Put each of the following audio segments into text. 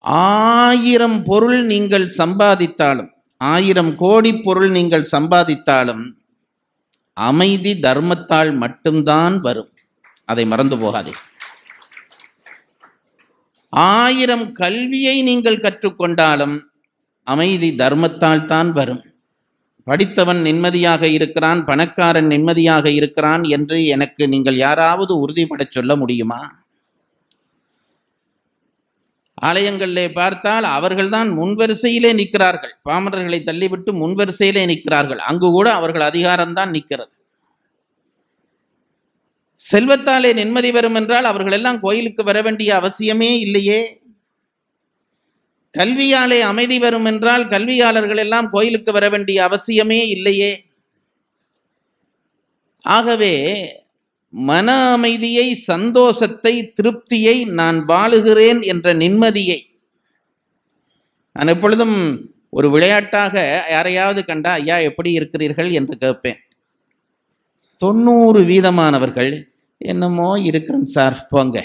1000 பொருள் நீங்கள் சம்பாதித்தாலும், 1000 கோடி பொருள் நீங்கள் சம்பாதித்தாலும் அமைதி தர்மத்தால் மட்டும்தான் வரும். அதை மறந்து போகாதே. 1000 கல்வியை நீங்கள் கற்றுக்கொண்டாலும் அமைதி தர்மத்தால் தான் வரும். படித்தவன் நிம்மதியாக இருக்கிறான், பணக்காரன் நிம்மதியாக இருக்கிறான் என்று எனக்கு நீங்கள் யாராவது உறுதிப்பட சொல்ல முடியுமா? ஆலயங்களிலே பார்த்தால் அவர்கள்தான் முன்வரிசையிலே நிற்கிறார்கள். பாமரர்களை தள்ளிவிட்டு முன்வரிசையிலே நிற்கிறார்கள். அங்கு கூட அவர்கள் அதிகாரம்தான் நிற்கிறது. செல்வத்தாலே நிம்மதி வரும் என்றால் அவர்கள் எல்லாம் கோயிலுக்கு வர வேண்டிய அவசியமே இல்லையே. கல்வியாலே அமைதி வரும் என்றால் கல்வியாளர்கள் எல்லாம் கோயிலுக்கு வர வேண்டிய அவசியமே இல்லையே. ஆகவே மன அமைதியை, சந்தோஷத்தை, திருப்தியை, நான் வாழுகிறேன் என்ற நிம்மதியை நான் எப்பொழுதும் ஒரு விளையாட்டாக யாரையாவது கண்டா ஐயா எப்படி இருக்கிறீர்கள் என்று கேட்பேன். 90% என்னமோ இருக்கிறேன் சார் போங்க.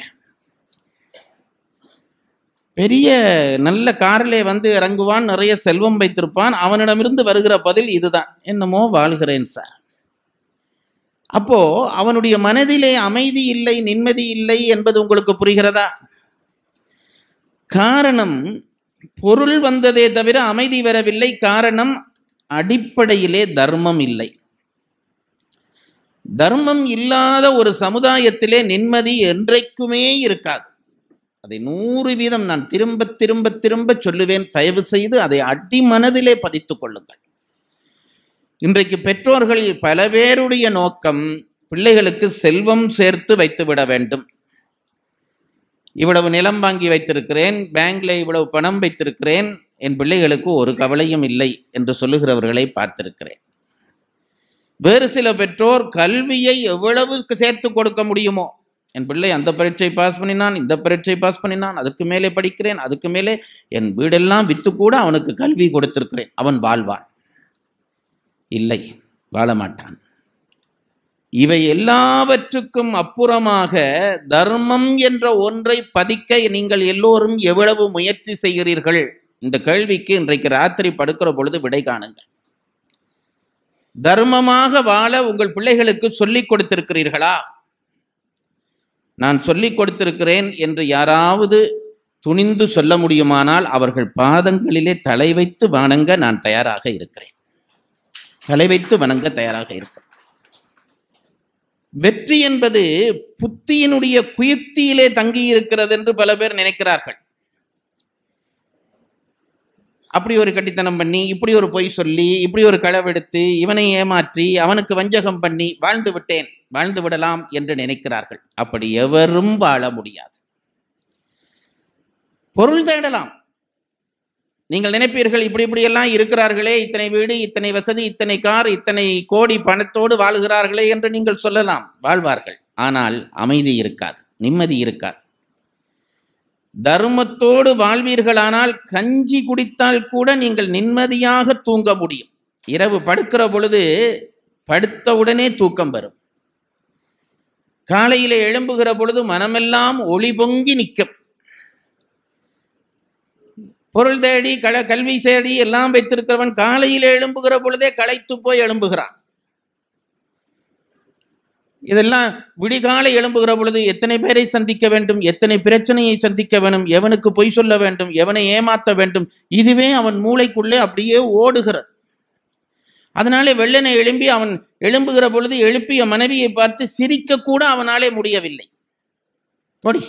பெரிய நல்ல காரிலே வந்து இறங்குவான், நிறைய செல்வம் வைத்திருப்பான், அவனிடமிருந்து வருகிற பதில் இதுதான், என்னமோ வாழ்கிறேன் சார். அப்போ அவனுடைய மனதிலே அமைதி இல்லை, நிம்மதி இல்லை என்பது உங்களுக்கு புரிகிறதா? காரணம் பொருள் வந்ததே தவிர அமைதி வரவில்லை. காரணம் அடிப்படையிலே தர்மம் இல்லை. தர்மம் இல்லாத ஒரு சமுதாயத்திலே நிம்மதி என்றைக்குமே இருக்காது. அதை 100% நான் திரும்ப திரும்ப திரும்ப சொல்லுவேன். தயவு செய்து அதை அடிமனதிலே பதித்துக் கொள்ளுங்கள். இன்றைக்கு பெற்றோர்கள் பல பேருடைய நோக்கம் பிள்ளைகளுக்கு செல்வம் சேர்த்து வைத்து விட வேண்டும். இவ்வளவு நிலம் வாங்கி வைத்திருக்கிறேன், பேங்க்ல இவ்வளவு பணம் வைத்திருக்கிறேன், என் பிள்ளைகளுக்கு ஒரு கவலையும் இல்லை என்று சொல்லுகிறவர்களை பார்த்திருக்கிறேன். வேறு சில பெற்றோர் கல்வியை எவ்வளவு சேர்த்து கொடுக்க முடியுமோ, என் பிள்ளை அந்த பரீட்சை பாஸ் பண்ணினான், இந்த பரீட்சை பாஸ் பண்ணினான், அதுக்கு மேலே படிக்கிறேன், அதுக்கு மேலே என் வீடெல்லாம் வித்து கூட அவனுக்கு கல்வி கொடுத்திருக்கிறேன், அவன் வாழ்வான். இல்லை, வாழ மாட்டான். இவை எல்லாவற்றுக்கும் அப்புறமாக தர்மம் என்ற ஒன்றை பதிக்க நீங்கள் எல்லோரும் எவ்வளவு முயற்சி செய்கிறீர்கள்? இந்த கேள்விக்கு இன்றைக்கு ராத்திரி படுக்கிற பொழுது விடை காணுங்கள். தர்மமாக வாழ உங்கள் பிள்ளைகளுக்கு சொல்லிக் கொடுத்திருக்கிறீர்களா? நான் சொல்லிக் கொடுத்திருக்கிறேன் என்று யாராவது துணிந்து சொல்ல முடியுமானால் அவர்கள் பாதங்களிலே தலை வைத்து வணங்க நான் தயாராக இருக்கிறேன். தலை வைத்து வணங்க தயாராக இருக்கிறேன். வெற்றி என்பது புத்தியினுடைய குயுக்தியிலே தங்கி இருக்கிறது என்று பல பேர் நினைக்கிறார்கள். அப்படி ஒரு கட்டித்தனம் பண்ணி, இப்படி ஒரு பொய் சொல்லி, இப்படி ஒரு களவெடுத்து, இவனை ஏமாற்றி, அவனுக்கு வஞ்சகம் பண்ணி வாழ்ந்து விட்டேன், வாழ்ந்து விடலாம் என்று நினைக்கிறார்கள். அப்படி எவரும் வாழ முடியாது. பொருள் தேடலாம். நீங்கள் நினைப்பீர்கள், இப்படி இப்படி எல்லாம் இருக்கிறார்களே, இத்தனை வீடு, இத்தனை வசதி, இத்தனை கார், இத்தனை கோடி பணத்தோடு வாழுகிறார்களே என்று நீங்கள் சொல்லலாம். வாழ்வார்கள். ஆனால் அமைதி இருக்காது, நிம்மதி இருக்காது. தர்மத்தோடு வாழ்வீர்களானால் கஞ்சி குடித்தால் கூட நீங்கள் நிம்மதியாக தூங்க முடியும். இரவு படுக்கிற பொழுது படுத்தவுடனே தூக்கம் வரும். காலையிலே எழும்புகிற பொழுது மனமெல்லாம் ஒளி பொங்கி நிற்கும். பொருள் தேடி கல்வி தேடி எல்லாம் வைத்திருக்கிறவன் காலையில் எழும்புகிற பொழுதே களைத்து போய் எழும்புகிறான். இதெல்லாம் விடிகாலை எழும்புகிற பொழுது எத்தனை பேரை சந்திக்க வேண்டும், எத்தனை பிரச்சனையை சந்திக்க வேண்டும், எவனுக்கு பொய் சொல்ல வேண்டும், எவனை ஏமாற்ற வேண்டும், இதுவே அவன் மூளைக்குள்ளே அப்படியே ஓடுகிறது. அதனாலே வெள்ளனை எழும்பி அவன் எழும்புகிற பொழுது எழுப்பிய மனைவியை பார்த்து சிரிக்க கூட அவனாலே முடியவில்லை. பொடி.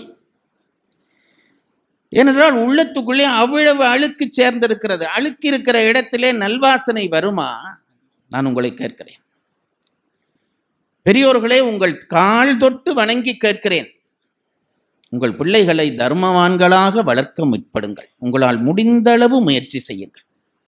ஏனென்றால் உள்ளத்துக்குள்ளே அவ்வளவு அழுக்கு சேர்ந்திருக்கிறது. அழுக்கு இருக்கிற இடத்திலே நல்வாசனை வருமா? நான் உங்களை கேட்கிறேன். பெரியோர்களே, உங்கள் கால் தொட்டு வணங்கி கேட்கிறேன். உங்கள் பிள்ளைகளை தர்மவான்களாக வளர்க்க முற்படுங்கள். உங்களால் முடிந்தளவு முயற்சி செய்யுங்கள்.